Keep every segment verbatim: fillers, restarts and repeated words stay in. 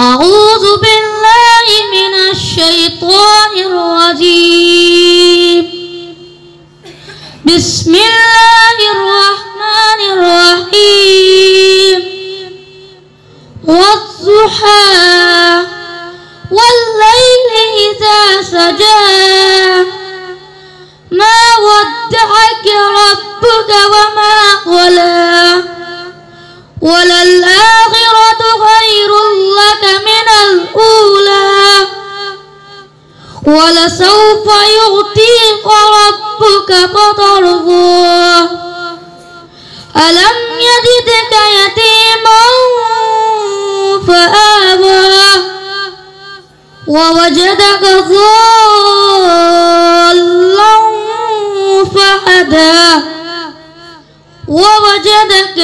أعوذ بالله من الشيطان الرجيم. بسم الله الرحمن الرحيم. والضحى والليل إذا سجى ما ودعك ربك وما قلى وللآخرة خير لك من الأولى ولسوف يعطيك ربك فترضى ألم يجدك يتيما فآوى ووجدك ضالا فهدى ووجدك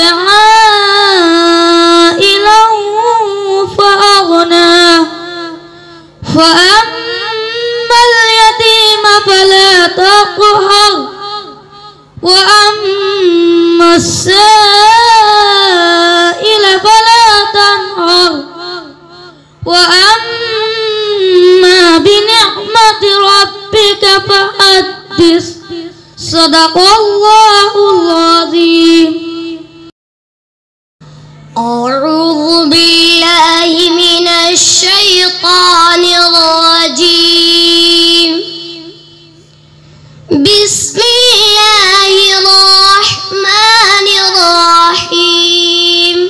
عائلا فأغنى فأما اليتيم فلا تقهر وأما السائل فلا تنهر وأما بنعمة ربك فحدث. صدق الله العظيم. أعوذ بالله من الشيطان الرجيم. بسم الله الرحمن الرحيم.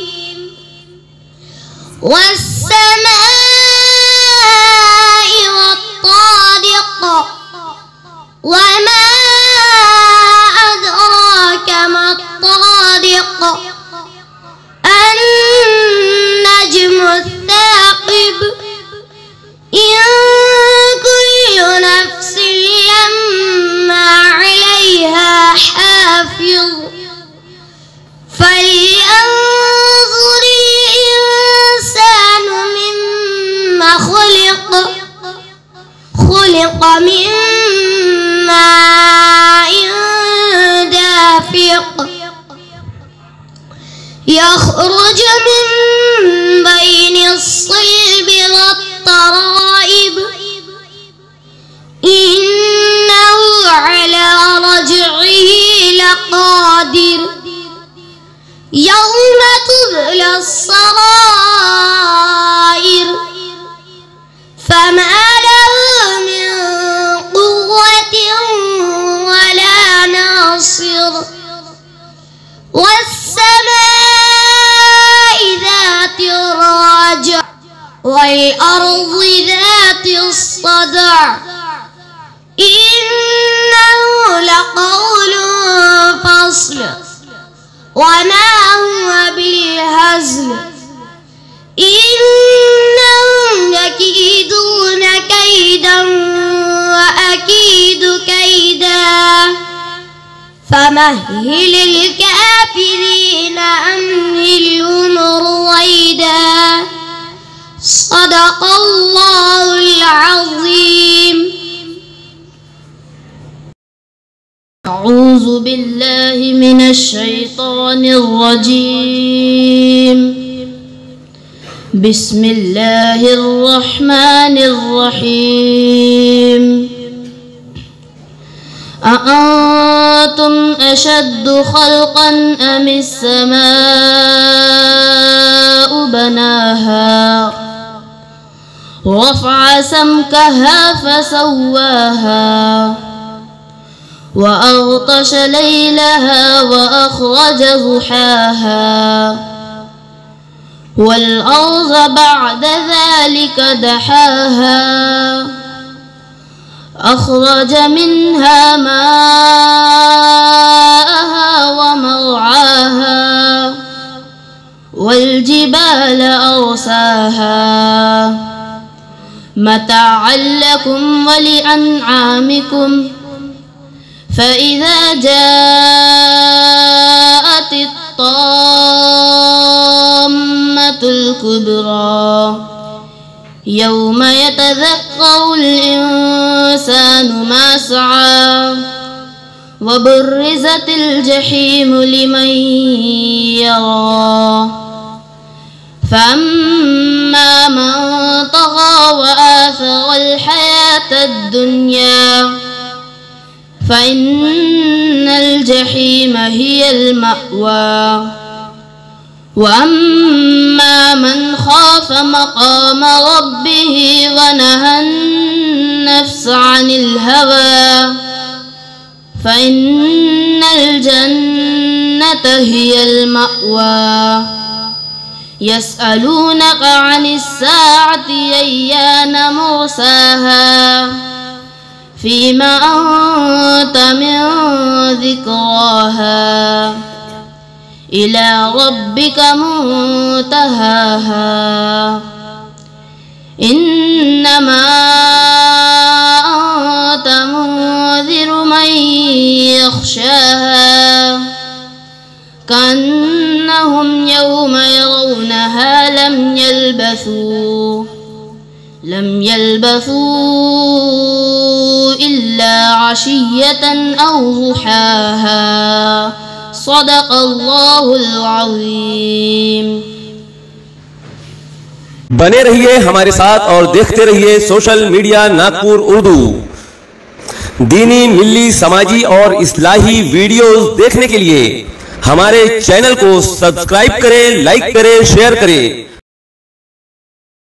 والسماء والطارق وما أدراك ما الطارق النجم الثاقب إن كل نفس لما عليها حافظ فلينظر الإنسان مما خلق خلق من ماء دافق يخرج من بين الصلب والترائب إنه على رجعه لقادر يوم تبلى السرائر فما له من قوة ولا ناصر والسماء ذات الرجع والأرض ذات الصدع إنه لقول فصل وما هو بالهزل إنهم يكيدون كيدا وأكيد كيدا فمهل الكافرين أمهلهم رويدا. صدق الله العظيم. أعوذ بالله من الشيطان الرجيم. بسم الله الرحمن الرحيم. أأنتم أشد خلقا أم السماء بناها رفع سمكها فسواها وأغطش ليلها وأخرج ضحاها والأرض بعد ذلك دحاها أخرج منها ماءها ومرعاها والجبال أرساها متاعا لكم ولأنعامكم فإذا جاءت الطامة الكبرى يوم يتذكر الإنسان ما سعى وبرزت الجحيم لمن يرى فأما وأما من طغى وآثر الحياة الدنيا فإن الجحيم هي المأوى وأما من خاف مقام ربه ونهى النفس عن الهوى فإن الجنة هي المأوى يسألونك عن الساعة أيان مرساها فيما أنت من ذكراها إلى ربك منتهاها إنما أنت منذر من يخشاها كأنهم يوم يرونها لم يلبثوا لم يلبثوا إلا عشية أو ضحاها صدق الله العظيम। बने रहिए हमारे साथ और देखते रहिए सोशल मीडिया नागपुर उर्दू। दीनी, मिल्ली, समाजी और इस्लाही वीडियोस देखने के लिए हमारे चैनल को सब्सक्राइब करें, लाइक करें, शेयर करें।